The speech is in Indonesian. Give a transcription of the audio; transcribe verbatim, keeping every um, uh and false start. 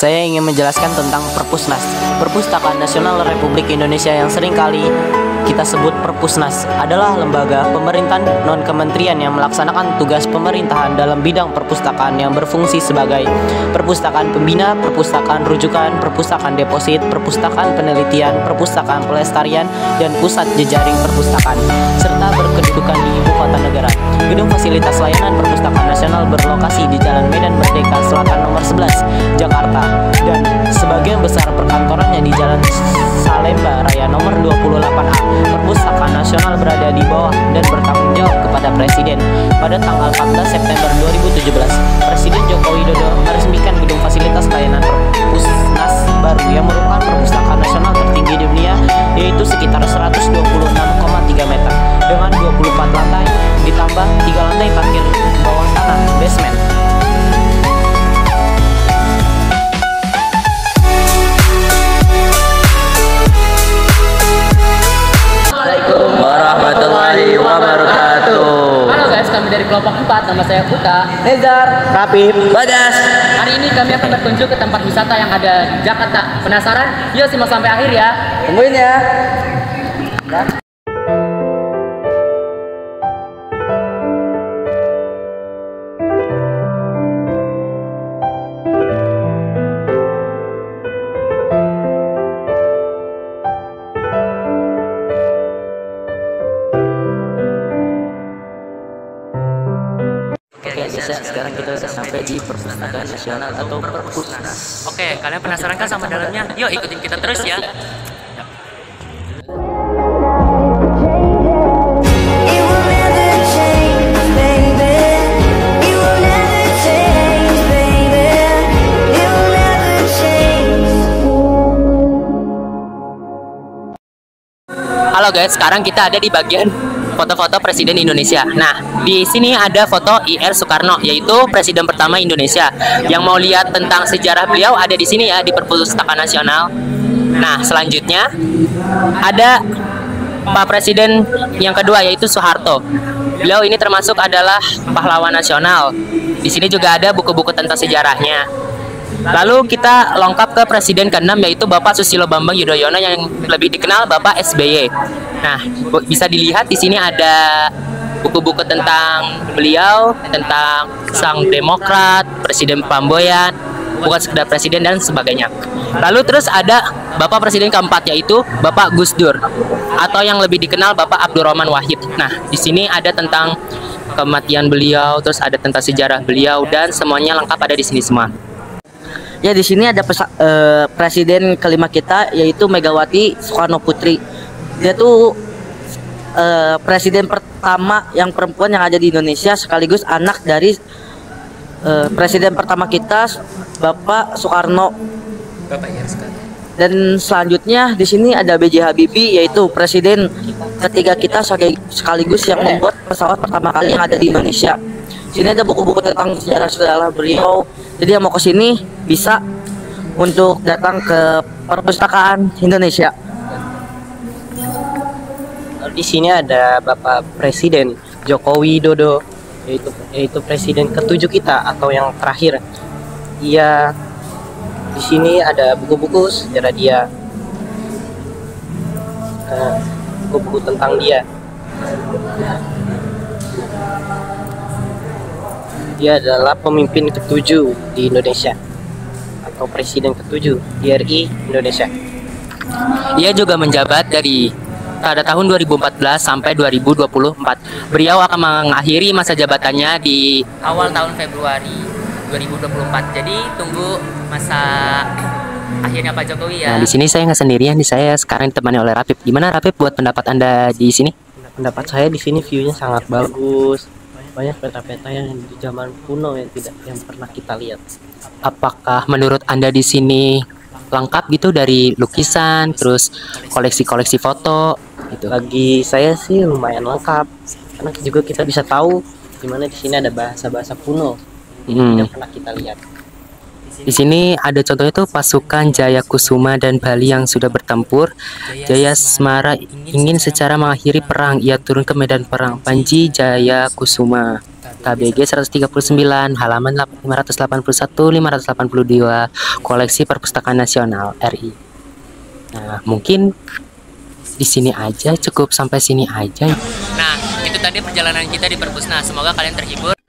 Saya ingin menjelaskan tentang Perpusnas, Perpustakaan Nasional Republik Indonesia yang seringkali kita sebut Perpusnas adalah lembaga pemerintahan non-kementerian yang melaksanakan tugas pemerintahan dalam bidang perpustakaan yang berfungsi sebagai perpustakaan pembina, perpustakaan rujukan, perpustakaan deposit, perpustakaan penelitian, perpustakaan pelestarian, dan pusat jejaring perpustakaan, serta berkedudukan di ibu kota negara. Gedung fasilitas layanan Perpustakaan Nasional berlokasi di Jalan Medan Merdeka Selatan nomor sebelas, Jakarta, dan sebagian besar perkantorannya di Jalan Salemba Raya nomor dua puluh delapan A. Perpustakaan Nasional berada di bawah dan bertanggung jawab kepada Presiden. Pada tanggal empat belas September dua ribu tujuh belas, Presiden Joko Widodo meresmikan gedung fasilitas layanan Perpusnas baru yang merupakan perpustakaan nasional tertinggi di dunia, yaitu sekitar seratus dua puluh enam koma tiga meter dengan dua puluh empat lantai, ditambah tiga lantai parkir bawah tanah basement. Warahmatullahi wabarakatuh. Halo guys, kami dari kelompok empat, nama saya Puta, Nezar, Rapip, Bagas. Hari ini kami akan berkunjung ke tempat wisata yang ada di Jakarta. Penasaran? Yuk simak sampai akhir ya. Tungguin ya. Oke, bisa. Sekarang kita sudah sampai di Perpustakaan Nasional atau Perpusnas. Oke, kalian penasaran kan sama dalamnya? Yuk ikutin kita terus ya. Halo guys, sekarang kita ada di bagian foto-foto Presiden Indonesia. Nah, di sini ada foto I R Soekarno, yaitu Presiden pertama Indonesia. Yang mau lihat tentang sejarah beliau ada di sini ya, di Perpustakaan Nasional. Nah, selanjutnya ada Pak Presiden yang kedua, yaitu Soeharto. Beliau ini termasuk adalah pahlawan nasional. Di sini juga ada buku-buku tentang sejarahnya. Lalu kita lengkap ke Presiden keenam, yaitu Bapak Susilo Bambang Yudhoyono yang lebih dikenal Bapak S B Y. Nah, bisa dilihat di sini ada buku-buku tentang beliau, tentang sang demokrat, Presiden Pamboyan, bukan sekedar presiden dan sebagainya. Lalu terus ada Bapak Presiden keempat, yaitu Bapak Gus Dur atau yang lebih dikenal Bapak Abdurrahman Wahid. Nah, di sini ada tentang kematian beliau, terus ada tentang sejarah beliau, dan semuanya lengkap ada di sini semua. Ya, di sini ada pesa, uh, presiden kelima kita, yaitu Megawati Soekarno Putri. Dia tuh uh, presiden pertama yang perempuan yang ada di Indonesia, sekaligus anak dari uh, presiden pertama kita, Bapak Soekarno. Bapak I R Soekarno. Dan selanjutnya di sini ada B J Habibie, yaitu presiden ketiga kita sekaligus yang membuat pesawat pertama kali yang ada di Indonesia. Sini ada buku-buku tentang sejarah-sejarah beliau. Jadi yang mau ke sini bisa untuk datang ke Perpustakaan Indonesia. Di sini ada Bapak Presiden Joko Widodo, yaitu yaitu presiden ketujuh kita atau yang terakhir. Dia di sini ada buku-buku sejarah dia, uh, buku-buku tentang dia. Dia adalah pemimpin ketujuh di Indonesia atau presiden ketujuh di R I Indonesia. Ia juga menjabat dari pada tahun dua ribu empat belas sampai dua ribu dua puluh empat. Beliau akan mengakhiri masa jabatannya di awal tahun Februari dua ribu dua puluh empat. Jadi tunggu masa akhirnya Pak Jokowi ya. Nah, di sini saya nggak sendirian, di saya sekarang ditemani oleh Rapip. Gimana Rapip buat pendapat Anda di sini? Pendapat saya di sini view-nya sangat bagus. Banyak peta-peta yang di zaman kuno yang tidak yang pernah kita lihat. Apakah menurut Anda di sini lengkap gitu dari lukisan, terus koleksi-koleksi foto gitu? Bagi saya sih lumayan lengkap, karena juga kita bisa tahu di mana di sini ada bahasa-bahasa kuno yang Hmm. tidak pernah kita lihat. Di sini ada contohnya tuh pasukan Jaya Kusuma dan Bali yang sudah bertempur. Jaya Semara ingin secara mengakhiri perang, ia turun ke medan perang. Panji Jaya Kusuma. K B G seratus tiga puluh sembilan, halaman lima ratus delapan puluh satu sampai lima ratus delapan puluh dua, Koleksi Perpustakaan Nasional R I. Nah, mungkin di sini aja, cukup sampai sini aja. Nah, itu tadi perjalanan kita di Perpusnas. Semoga kalian terhibur.